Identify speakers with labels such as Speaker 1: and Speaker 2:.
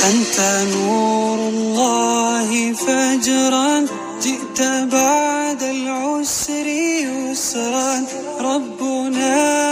Speaker 1: أنت نور الله فجرا، جئت بعد العسر يسرا، ربنا